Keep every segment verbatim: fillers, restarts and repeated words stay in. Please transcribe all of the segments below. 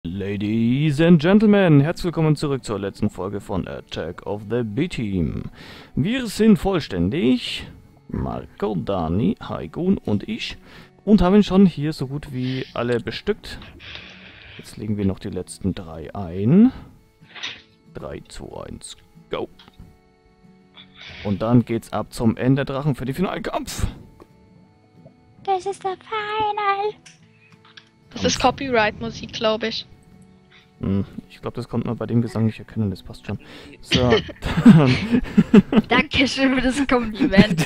Ladies and Gentlemen, herzlich willkommen zurück zur letzten Folge von Attack of the B-Team. Wir sind vollständig, Marco, Dani, Haigun und ich, und haben schon hier so gut wie alle bestückt. Jetzt legen wir noch die letzten drei ein. drei, zwei, eins, go! Und dann geht's ab zum Enderdrachen für den Finalkampf. Das ist der Final. Das ist Copyright-Musik, glaube ich. Hm, ich glaube, das konnte man bei dem Gesang nicht erkennen, das passt schon. So, dann... Dankeschön für das Kompliment.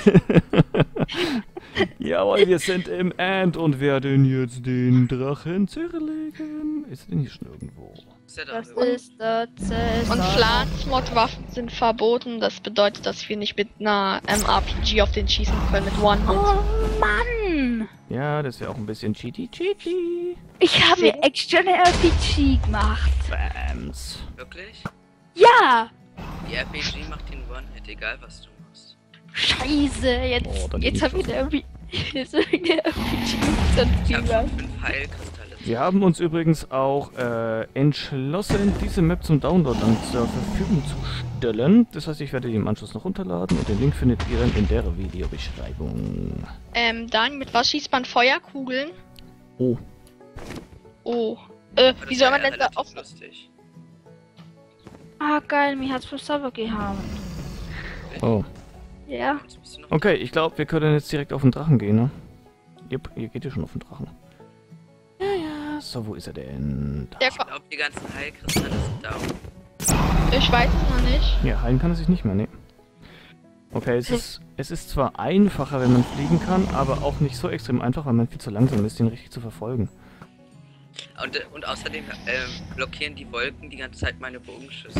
Jawohl, wir sind im End und werden jetzt den Drachen zerlegen. Ist er denn hier schon irgendwo? Das ist der Cäsar. Und Clans-Mod-Waffen sind verboten. Das bedeutet, dass wir nicht mit einer M R P G auf den schießen können, mit One-Hand. Oh Mann! Ja, das wäre auch ein bisschen cheaty cheaty. Ich habe mir extra eine R P G gemacht. Bams. Wirklich? Ja! Die R P G macht den One-Hit, egal was du machst. Scheiße, jetzt, Oh, dann jetzt liegt's habe ich eine R P G. Jetzt habe ich eine R P G dann Ich hab gemacht. schon fünf Heilkristalle. Wir haben uns übrigens auch äh, entschlossen, diese Map zum Download dann zur Verfügung zu stellen. Das heißt, ich werde die im Anschluss noch runterladen und den Link findet ihr dann in der Videobeschreibung. Ähm, dann, mit was schießt man Feuerkugeln? Oh. Oh. Äh, Aber wie das soll wär man denn da relativ auf... lustig. Ah geil, mir hat's vom Server gehauen. Oh. Ja. Jetzt bist du noch Okay, ich glaube, wir können jetzt direkt auf den Drachen gehen, ne? Jupp, ihr geht ja schon auf den Drachen. Ja, ja. So, wo ist er denn? Da. Der Ich glaube, die ganzen Heilkristalle sind down. ich weiß es noch nicht. Ja, heilen kann er sich nicht mehr, ne? Okay, es ist, es ist zwar einfacher, wenn man fliegen kann, aber auch nicht so extrem einfach, weil man viel zu langsam ist, den richtig zu verfolgen. Und, äh, und außerdem ähm, blockieren die Wolken die ganze Zeit meine Bogenschüsse.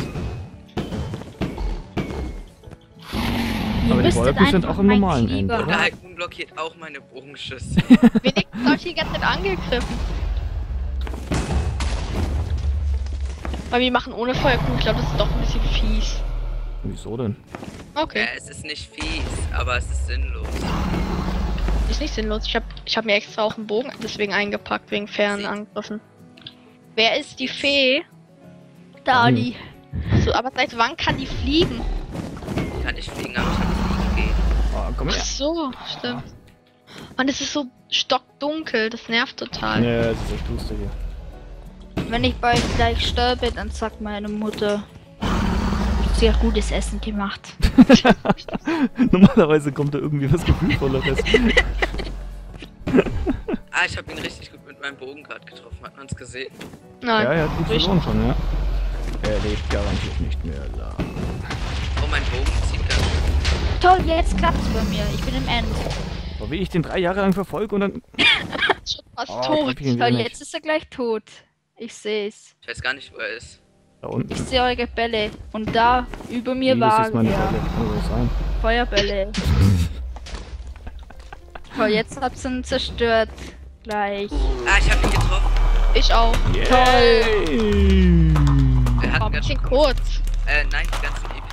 Aber die Wolken sind auch im normalen End, Und oder? der Heilkun blockiert auch meine Bogenschüsse. Wenigstens habe ich die ganze Zeit angegriffen. Weil wir machen ohne Feuerkugeln. Ich glaube, das ist doch ein bisschen fies. Wieso denn? Okay. Ja, es ist nicht fies, aber es ist sinnlos. Ist nicht sinnlos. Ich habe ich hab mir extra auch einen Bogen deswegen eingepackt, wegen fairen Sie- Angriffen. Wer ist die Fee? Dani. So, aber seit wann kann die fliegen? Ich kann nicht fliegen, aber ich kann fliegen gehen. Oh, komm Ach her. so, stimmt. Mann, es ist so stockdunkel, das nervt total. Ja, es ist echt duster hier. Wenn ich bei euch gleich sterbe, dann sagt meine Mutter, sie hat gutes Essen gemacht. Normalerweise kommt da irgendwie was Gefühlvolleres. Ah, ich habe ihn richtig gut mit meinem Bogen gerade getroffen. Hat man es gesehen? Nein. Ja, er hat gut Richtig. verloren schon, ja. Er lebt garantiert nicht mehr lang. Oh, mein Bogen zieht ganz gut. Toll, jetzt klappt's bei mir. Ich bin im End. Aber wie ich den drei Jahre lang verfolge und dann... Schon fast Oh, tot. treffe ich ihn wieder Toll, nicht. jetzt ist er gleich tot. Ich seh's. Ich weiß gar nicht, wo er ist. Da unten. Ich sehe eure Bälle. Und da über mir Wie, das war ist meine ja Bälle. Kann das sein? Feuerbälle. Toll, jetzt hat's ihn zerstört. Gleich. Ah, ich habe ihn getroffen. Ich auch. Yay! Er hat War ein ganz bisschen kurz. Äh, nein, die ganzen E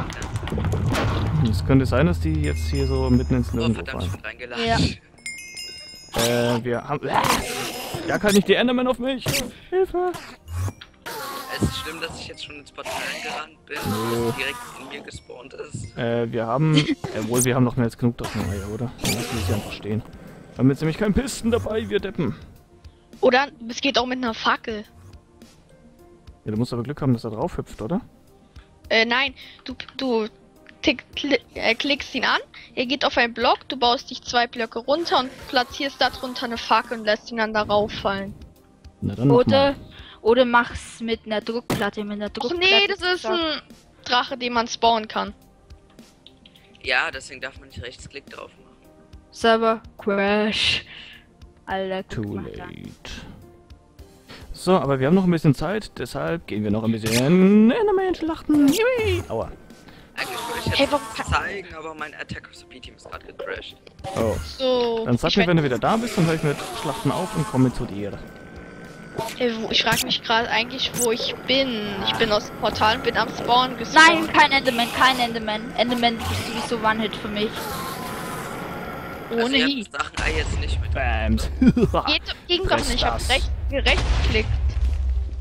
P. Es könnte sein, dass die jetzt hier so mitten ins Oh, Nirgendwo verdammt, ich fallen. bin reingeladen. Ja. Äh, wir haben... Ja, kann nicht die Enderman auf mich! Hilfe! Es ist schlimm, dass ich jetzt schon ins Portal gerannt bin Nö. und es direkt in mir gespawnt ist. Äh, wir haben... Jawohl, wir haben noch mehr als genug Dracheneier, oder? Dann lassen wir sie einfach stehen. Wir haben jetzt nämlich keinen Pisten dabei, wir deppen. Oder es geht auch mit einer Fackel. Ja, du musst aber Glück haben, dass er drauf hüpft, oder? Äh, nein, du, du tick, kli äh, klickst ihn an, er geht auf einen Block, du baust dich zwei Blöcke runter und platzierst darunter eine Fackel und lässt ihn dann darauf fallen. Na dann noch Oder, mal. oder mach's mit einer Druckplatte. Mit einer Ach Druckplatte. nee, das ist ein Drache, den man spawnen kann. Ja, deswegen darf man nicht Rechtsklick drauf machen. Server Crash. Alter, guck Too mal da. late. So, aber wir haben noch ein bisschen Zeit, deshalb gehen wir noch ein bisschen Enderman-Schlachten. Yui! Aua. Eigentlich würde ich jetzt Hey, warum was zeigen, aber mein Attack of the B-Team ist gerade gecrashed. Oh. So. Dann sag ich mir, werd- wenn du wieder da bist, dann höre ich mit Schlachten auf und komme zu dir. Hey, wo, ich frage mich gerade eigentlich, wo ich bin. Ich bin aus dem Portal und bin am Spawn Nein, gespawnt. kein Enderman, kein Enderman. Enderman ist sowieso One-Hit für mich. Ohne also, ihr Heat. habt das Drachenei jetzt nicht mit. Bams. Geht, ging doch Fress nicht, ich hab das. rechts, rechts geklickt.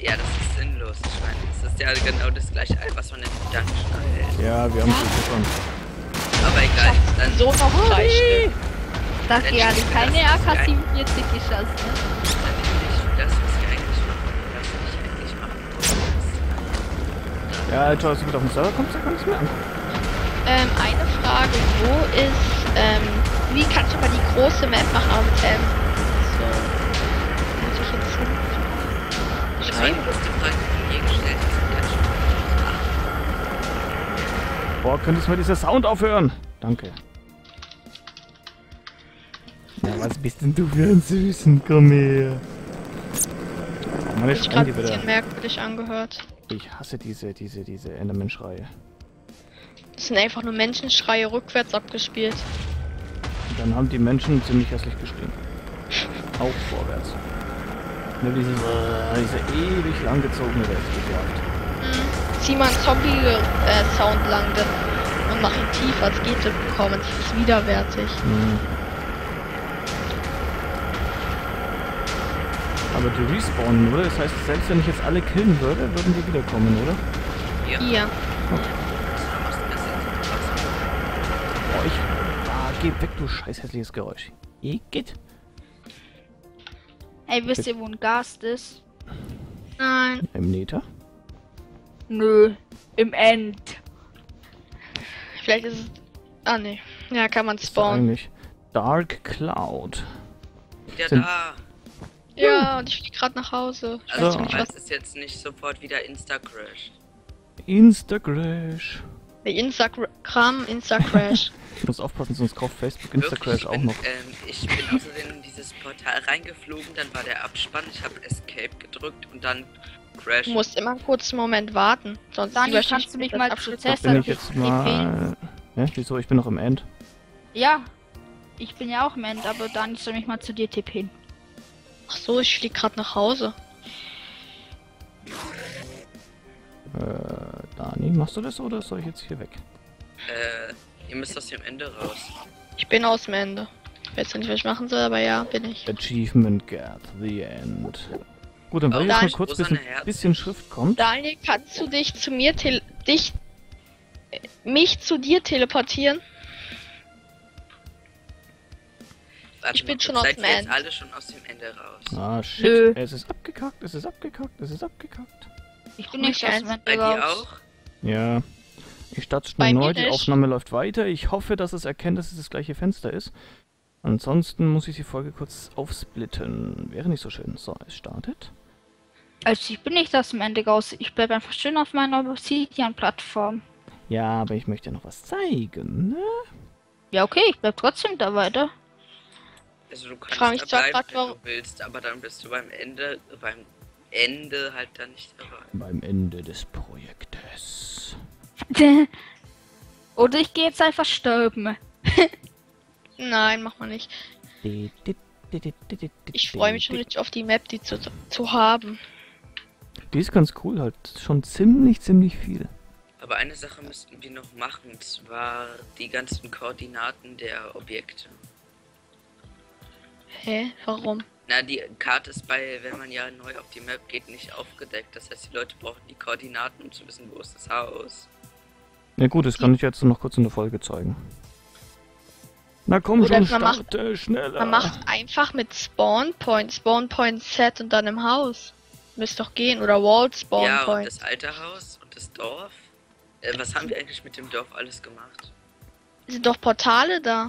Ja, das ist sinnlos. Ich meine, das ist ja genau das gleiche, was man im Dungeon erhält. Ja, wir haben es schon. Aber egal, dann So noch drei Stück. Sag Dann ja, schießen wir keine das A K geil. siebenundvierzig geschossen, ne? dann nehme ich das, was wir eigentlich machen, was wir nicht eigentlich machen. Ja, toll, dass du wieder auf den Server kommst, da kann ich es mir angucken. Ähm, eine Frage, wo ist, ähm, wie kannst du mal die große Map machen, aber mit ähm, so, muss ich jetzt hin? Das war die größte Frage, die du je gestellt hast. Ja, schon. Boah, könntest mal dieser Sound aufhören? Danke. Na, was bist denn du für ein Süßen? Komm her. Oh, meine Hab ich Schreien gerade die ein bisschen wieder. merkwürdig angehört. Ich hasse diese, diese, diese Enderman-Schreie. Das sind einfach nur Menschenschreie rückwärts abgespielt. Und dann haben die Menschen ziemlich hässlich geschrien. Auch vorwärts. Nur dieses, äh, diese ewig langgezogene Westgejagd. Hm. Zieh mal einen Zombie-Sound lang und mach ihn tiefer, als geht es bekommen. Das ist widerwärtig. Hm. Aber die respawnen, oder? Das heißt, selbst wenn ich jetzt alle killen würde, würden die wiederkommen, oder? Ja. Hier. Boah, ich... Ah, geh weg, du scheiß hässliches Geräusch. Igitt. Ey, wisst ihr, wo ein Gast ist? Nein. Im Nether? Nö, im End. Vielleicht ist es. Ah, ne. Ja, kann man Was ist da spawnen. eigentlich? Dark Cloud. Wieder Sind- da. Ja, und ich flieg gerade nach Hause. Ich So. weiß nicht, was. Das ist jetzt nicht sofort wieder Insta-Crash. Instacrash. Nee, Instagram, Instacrash. Ich muss aufpassen, sonst kauft Facebook Wirklich, Instacrash ich auch bin, noch. Ähm, ich bin außerdem in dieses Portal reingeflogen, dann war der Abspann, ich habe Escape gedrückt und dann Crash. Du musst immer einen kurzen Moment warten. Sonst Dani, überschießt kannst du mich das mal Abschnitt. zu testen? Bin ich das jetzt ist T P. mal... Ja, wieso? Ich bin noch im End. Ja, ich bin ja auch im End, aber Dani soll mich mal zu dir tippen. Ach so, ich flieg gerade nach Hause. Äh, Dani, machst du das oder soll ich jetzt hier weg? Äh, ihr müsst aus dem Ende raus. Ich bin aus dem Ende. Ich weiß ja nicht, was ich machen soll, aber ja, bin ich. Achievement Get, the end. Gut, dann Oh, weil jetzt Dani, mal kurz wo sind bisschen, Herzen? bisschen Schrift kommt. Daniel, kannst du dich zu mir tele dich äh, mich zu dir teleportieren? Warte Ich bin mal, schon seid aus dem ihr jetzt End. alle schon aus dem Ende raus? Ah, shit. Nö. Es ist abgekackt, es ist abgekackt, es ist abgekackt. Ich bin Komm nicht ich aus eins dem End Bei dir raus. auch? Ja. Ich starte Bei schnell mir neu, die nicht. Aufnahme läuft weiter. Ich hoffe, dass es erkennt, dass es das gleiche Fenster ist. Ansonsten muss ich die Folge kurz aufsplitten. Wäre nicht so schön. So, es startet. Also ich bin nicht aus dem Ende raus. Ich bleibe einfach schön auf meiner Obsidian-Plattform. Ja, aber ich möchte noch was zeigen, ne? Ja, okay, ich bleib trotzdem da weiter. Also du kannst frag mich da zwar bleiben, grad, wenn warum- du willst, aber dann bist du beim Ende, beim Ende halt dann nicht dabei. Beim Ende des Projektes. Oder ich gehe jetzt einfach sterben. Nein, mach mal nicht. Ich freue mich schon richtig auf die Map, die zu, zu haben. Die ist ganz cool, halt schon ziemlich, ziemlich viel. Aber eine Sache müssten wir noch machen, und zwar die ganzen Koordinaten der Objekte. Hä? Warum? Na, die Karte ist bei, wenn man ja neu auf die Map geht, nicht aufgedeckt. Das heißt, die Leute brauchen die Koordinaten, um zu wissen, wo ist das Haus. Na gut, das kann ich jetzt noch kurz in der Folge zeigen. Na komm Oder schon, man macht- starte schneller. Man macht einfach mit Spawn Point, Spawn Point Set und dann im Haus. Müsste doch gehen. Oder Wall Spawn Ja, und Point. das alte Haus und das Dorf. Äh, was haben wir eigentlich mit dem Dorf alles gemacht? Sind doch Portale da.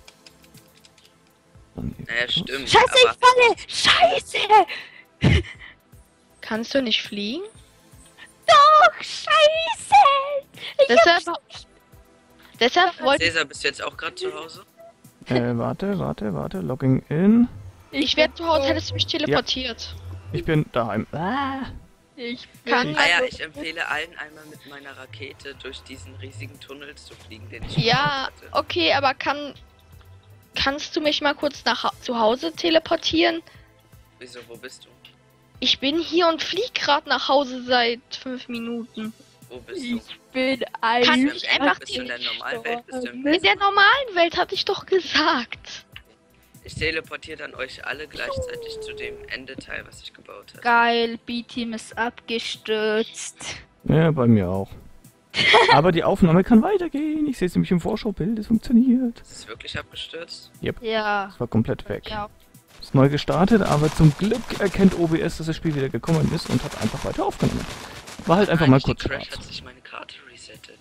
Dann hier Naja, los. stimmt. Scheiße, ich aber falle! Scheiße! Kannst du nicht fliegen? Doch, scheiße! Ich Deshalb, deshalb wollte Cäsar, bist du jetzt auch gerade zu Hause? Äh, warte, warte, warte, logging in. ich wäre zu Hause, hättest du mich teleportiert. Ich bin daheim. Ah, Ich Kann- Ah ja, ich empfehle allen einmal mit meiner Rakete durch diesen riesigen Tunnel zu fliegen, den ich Ja, hatte. okay, aber kann. Kannst du mich mal kurz nach Ha- zu Hause teleportieren? Wieso, wo bist du? Ich bin hier und flieg gerade nach Hause seit fünf Minuten. Wo bist du? Ich bin ein. Kann Bist ich du im- einfach bist du in der normalen Welt? Bist du im In der normalen Welt hatte ich doch gesagt. Ich teleportiere dann euch alle gleichzeitig zu dem Endeteil, was ich gebaut habe. Geil, B-Team ist abgestürzt. Ja, bei mir auch. Aber die Aufnahme kann weitergehen. Ich sehe es nämlich im Vorschaubild, es funktioniert. Ist es wirklich abgestürzt? Ja. Es war komplett weg. Ja. Ist neu gestartet, aber zum Glück erkennt O B S, dass das Spiel wieder gekommen ist und hat einfach weiter aufgenommen. War halt einfach mal Nein, kurz Crash Spaß. hat sich meine Karte resettet.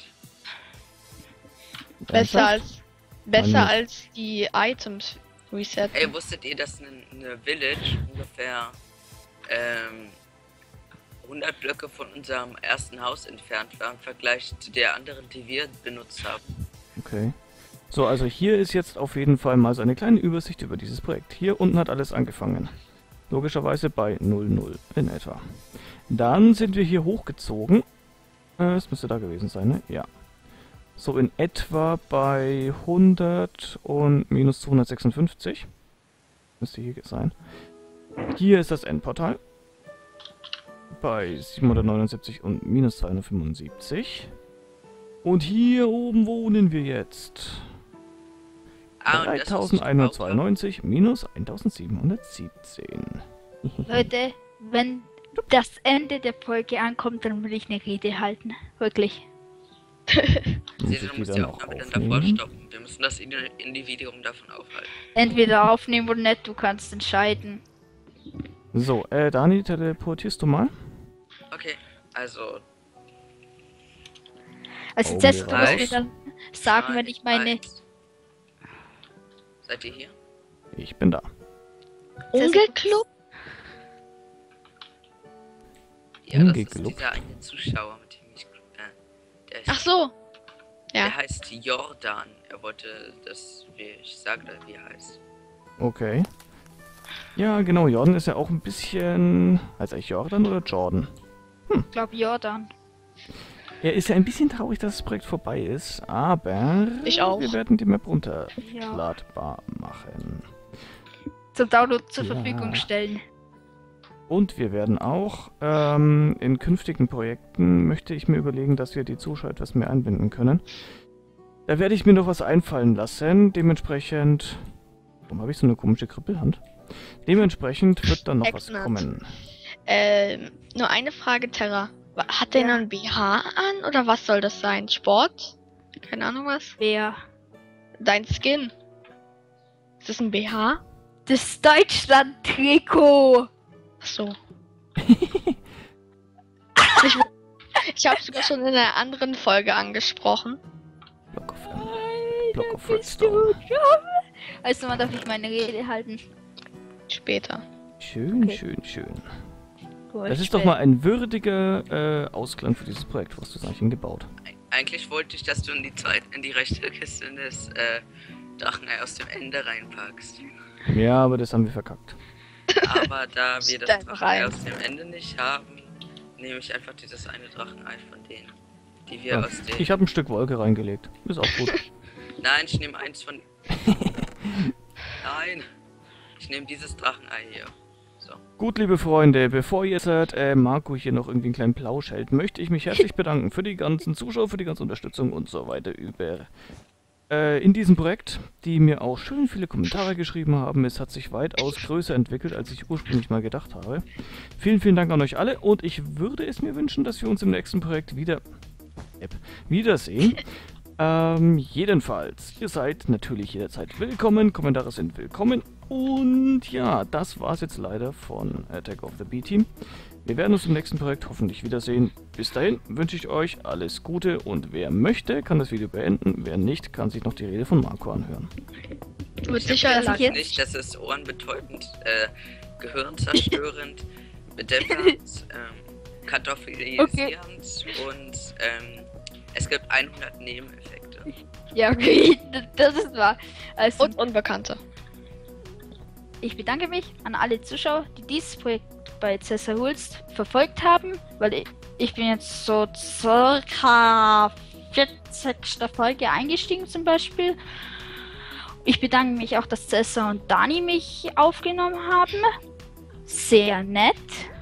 Besser als besser Mann. als die Items reset. Ey, wusstet ihr, dass eine, eine Village ungefähr ähm, hundert Blöcke von unserem ersten Haus entfernt war im Vergleich zu der anderen, die wir benutzt haben? Okay. So, also hier ist jetzt auf jeden Fall mal so eine kleine Übersicht über dieses Projekt. Hier unten hat alles angefangen. Logischerweise bei null null in etwa. Dann sind wir hier hochgezogen. Äh, es müsste da gewesen sein, ne? Ja. So in etwa bei hundert und minus zweihundertsechsundfünfzig. Müsste hier sein. Hier ist das Endportal. Bei siebenhundertneunundsiebzig und minus zweihundertfünfundsiebzig. Und hier oben wohnen wir jetzt. Ah, und das, was ich gebaut habe. dreitausendeinhundertzweiundneunzig minus eintausendsiebenhundertsiebzehn. Leute, wenn das Ende der Folge ankommt, dann will ich eine Rede halten. Wirklich. Muss Sie ich die muss dann die auch Aufnahme dann davor aufnehmen? stoppen. Wir müssen das Individuum davon aufhalten. Entweder aufnehmen oder nicht, du kannst entscheiden. So, äh, Dani, teleportierst du mal? Okay, also Also Oh, das mir musst mir raus. dann sagen, zwei, wenn ich meine... eins. Seid ihr hier? Ich bin da. Ungelclub? Ja, das ist Ungeglückt. dieser eine Zuschauer, mit dem ich... Äh, der, ist, Ach so. Ja. der heißt Jordan. Er wollte, dass wir, ich sage, wie er heißt. Okay. Ja, genau, Jordan ist ja auch ein bisschen... Heißt eigentlich Jordan oder Jordan? Ich glaube Jordan. Er ist ja ein bisschen traurig, dass das Projekt vorbei ist, aber... Ich auch. Wir werden die Map Ja. runterladbar machen. Zum Download zur Ja. Verfügung stellen. Und wir werden auch ähm, in künftigen Projekten, möchte ich mir überlegen, dass wir die Zuschauer etwas mehr einbinden können. Da werde ich mir noch was einfallen lassen. Dementsprechend... Warum habe ich so eine komische Kribbelhand? Dementsprechend wird dann noch was Ecknut. kommen. Ähm, nur eine Frage, Terra. Wa- Hat der Ja. noch ein B H an oder was soll das sein? Sport? Keine Ahnung was. Wer? Dein Skin. Ist das ein B H? Das Deutschland-Trikot. Ach so. ich ich habe sogar schon in einer anderen Folge angesprochen. Block of, ähm, Block of Bist du Redstone. dumm? Also man darf nicht meine Rede halten. Später. Schön, Okay. schön, schön. Gut, Das ist doch mal ein würdiger äh, Ausklang für dieses Projekt, was du eigentlich gebaut. Eig- Eigentlich wollte ich, dass du in die zweite, in die rechte Kiste in das äh, Drachenei aus dem Ende reinpackst. Ja, aber das haben wir verkackt. Aber da wir das Stein Drachenei rein. aus dem Ende nicht haben, nehme ich einfach dieses eine Drachenei von denen, die wir Ja, aus den... ich habe ein Stück Wolke reingelegt. Ist auch gut. Nein, ich nehme eins von... Nein! Ich nehme dieses Drachenei hier. So. Gut, liebe Freunde, bevor jetzt äh, Marco hier noch irgendwie einen kleinen Plausch hält, möchte ich mich herzlich bedanken für die ganzen Zuschauer, für die ganze Unterstützung und so weiter über äh, in diesem Projekt, die mir auch schön viele Kommentare geschrieben haben. Es hat sich weitaus größer entwickelt, als ich ursprünglich mal gedacht habe. Vielen, vielen Dank an euch alle und ich würde es mir wünschen, dass wir uns im nächsten Projekt wieder Yep, wiedersehen. Ähm, jedenfalls, ihr seid natürlich jederzeit willkommen, Kommentare sind willkommen und ja, das war's jetzt leider von Attack of the B-Team. Wir werden uns im nächsten Projekt hoffentlich wiedersehen. Bis dahin wünsche ich euch alles Gute und wer möchte, kann das Video beenden, wer nicht, kann sich noch die Rede von Marco anhören. Wird Ich sicher dass ich lang. jetzt- Nicht, das ist ohrenbetäubend, äh, gehirnzerstörend, bedeppernd, ähm, kartoffelisierend und ähm, es gibt hundert Nebeneffekte. Ja, okay, d- das ist wahr. Also, Und Unbekannte. ich bedanke mich an alle Zuschauer, die dieses Projekt bei Cesar Hulst verfolgt haben, weil ich, ich bin jetzt so circa vierzigste Folge eingestiegen zum Beispiel. Ich bedanke mich auch, dass Cesar und Dani mich aufgenommen haben. Sehr nett.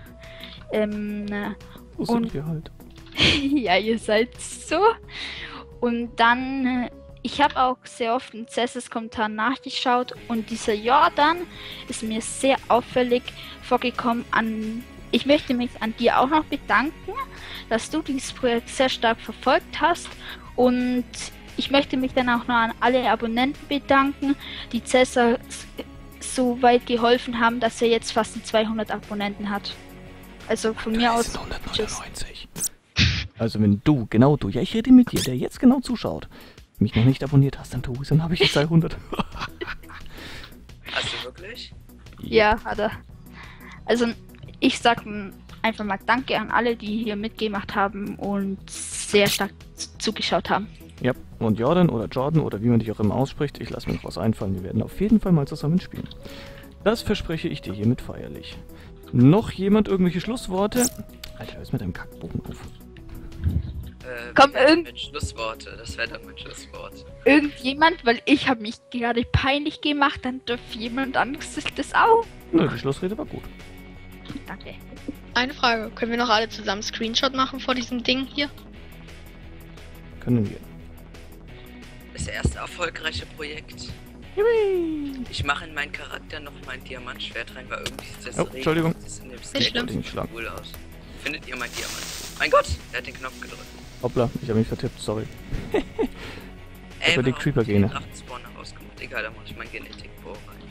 Ähm, So Und- sind wir halt. ja, ihr seid so. Und dann, äh, ich habe auch sehr oft in Cesses Kommentaren nachgeschaut und dieser Jordan ist mir sehr auffällig vorgekommen. An, ich möchte mich an dir auch noch bedanken, dass du dieses Projekt sehr stark verfolgt hast und ich möchte mich dann auch noch an alle Abonnenten bedanken, die Cesar so weit geholfen haben, dass er jetzt fast die zweihundert Abonnenten hat. Also von mir aus. hundertneunundneunzig. Also wenn du, genau du, ja ich rede mit dir, der jetzt genau zuschaut, mich noch nicht abonniert hast, dann tu es, dann habe ich die zweihundert. Hast du wirklich? Ja, hat er. Also ich sag einfach mal Danke an alle, die hier mitgemacht haben und sehr stark zugeschaut haben. Ja, und Jordan oder Jordan oder wie man dich auch immer ausspricht, ich lasse mir noch was einfallen, wir werden auf jeden Fall mal zusammen spielen. Das verspreche ich dir hiermit feierlich. Noch jemand irgendwelche Schlussworte? Alter, hör mit deinem Kackbogen auf. Äh, Komm, irgend... irgend- mit Schlussworte, das wäre dann mein Schlusswort. Irgendjemand, weil ich habe mich gerade peinlich gemacht, dann darf jemand anderes sich das auch. Nö, die Schlussrede war gut. Danke. Eine Frage, können wir noch alle zusammen Screenshot machen vor diesem Ding hier? Können wir. Das erste erfolgreiche Projekt. Ich mache in meinen Charakter noch mein Diamantschwert rein, weil irgendwie sieht das Oh, Entschuldigung. Das in dem Nicht Steak schlimm. Wollte ich nicht schlagen. cool aus. Findet ihr mein Diamant? Mein Gott, er hat den Knopf gedrückt. Hoppla, ich habe mich vertippt, sorry. Ey, Aber die warum Creeper-Gene. hab ich den Drachenspawner rausgemacht? Egal, da mach ich mein Genetik-Bohr rein.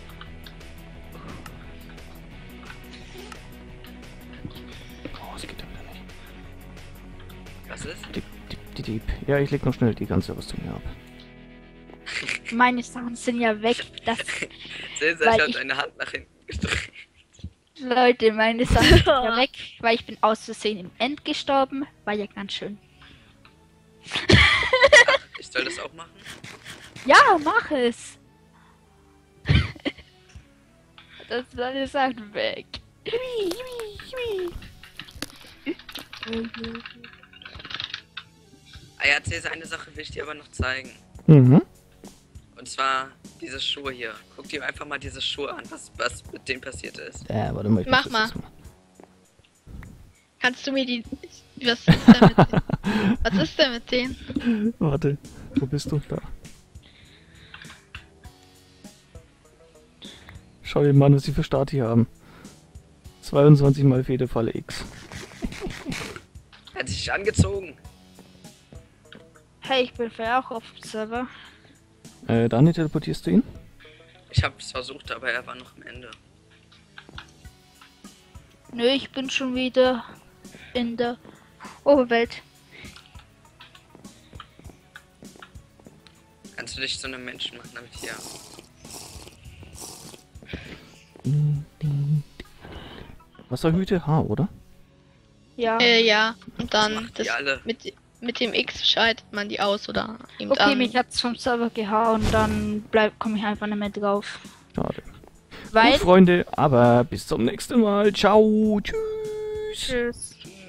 Oh, es geht ja wieder nicht. Was ist? Diep, diep, diep, diep. Ja, ich leg noch schnell die ganze Rüstung hier ab. Meine Sachen sind ja weg. Das, Cäsar Weil hat ich- seine Hand nach hinten gestreckt. Leute, meine Sachen sind ja weg, weil ich bin aus Versehen im End gestorben. War ja ganz schön. Ich soll das auch machen? Ja, mach es. Das ist alle Sachen weg. Ah ja, Cäsar, eine Sache will ich dir aber noch zeigen. Mhm. Und zwar diese Schuhe hier. Guck dir einfach mal diese Schuhe an, was, was mit denen passiert ist. Äh, warte mal. Ich Mach muss mal. das jetzt Kannst du mir die... Was ist denn mit denen? Was ist denn mit denen? Warte, wo bist du? Da. Schau dir mal an, was sie für Stati haben. zweiundzwanzig mal Federfalle X. Er hat sich angezogen. Hey, ich bin vorher auch auf dem Server. Äh, Dani, teleportierst du ihn? Ich hab's versucht, aber er war noch am Ende. Nö, ich bin schon wieder in der Oberwelt. Kannst du dich zu einem Menschen machen, damit hier... Wasserhüte H, oder? Ja. Äh, ja. Und dann machen das die alle. mit, mit dem X schaltet man die aus oder eben Okay, an. mich hat's vom Server gehauen, dann bleib, komme ich einfach nicht mehr drauf. Schade. Weil. Gut, Freunde, aber bis zum nächsten Mal. Ciao. Tschüss. Tschüss.